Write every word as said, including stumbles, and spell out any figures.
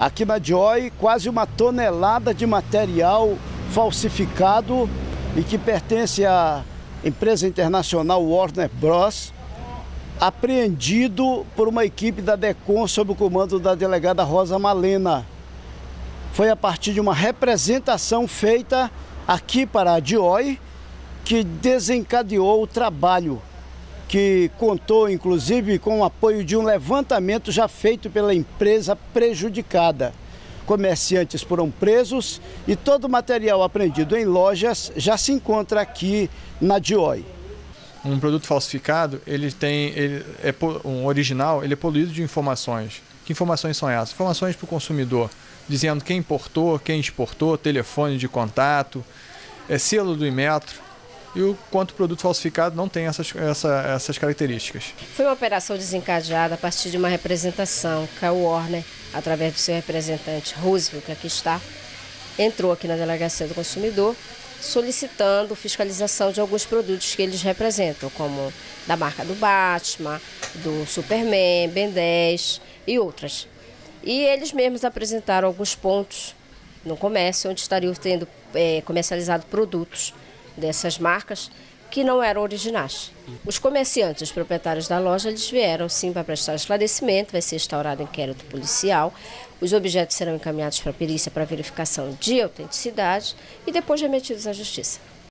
aqui na Joy, quase uma tonelada de material falsificado e que pertence à empresa internacional Warner Bros, apreendido por uma equipe da DECOM sob o comando da delegada Rosa Malena. Foi a partir de uma representação feita aqui para a Joy que desencadeou o trabalho, que contou inclusive com o apoio de um levantamento já feito pela empresa prejudicada. Comerciantes foram presos e todo o material apreendido em lojas já se encontra aqui na Joy. Um produto falsificado, ele tem, ele é um original, ele é poluído de informações. Que informações são essas? Informações para o consumidor, dizendo quem importou, quem exportou, telefone de contato, é, selo do Inmetro. E o quanto o produto falsificado não tem essas, essa, essas características. Foi uma operação desencadeada a partir de uma representação que a Warner, através do seu representante Roosevelt, que aqui está, entrou aqui na Delegacia do Consumidor solicitando fiscalização de alguns produtos que eles representam, como da marca do Batman, do Superman, Ben dez e outras. E eles mesmos apresentaram alguns pontos no comércio onde estariam tendo é, comercializado produtos dessas marcas que não eram originais. Os comerciantes, os proprietários da loja, eles vieram sim para prestar esclarecimento, vai ser instaurado inquérito policial, os objetos serão encaminhados para a perícia para verificação de autenticidade e depois remetidos à justiça.